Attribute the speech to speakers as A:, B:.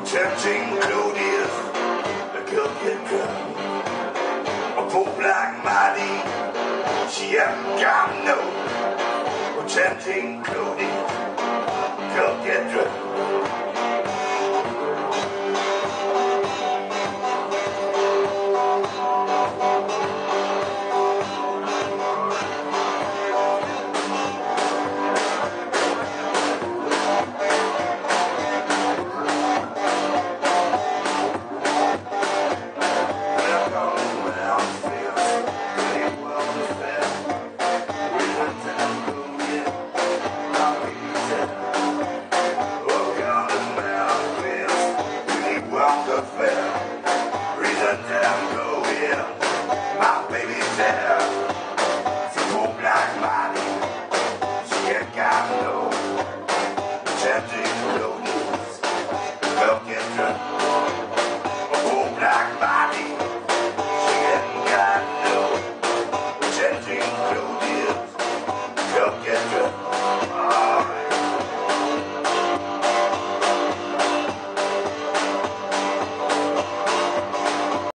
A: Tempting Claudius, the girl get drunk. A poor black Maddie, she hasn't got no. Tempting Claudius, girl get drunk. The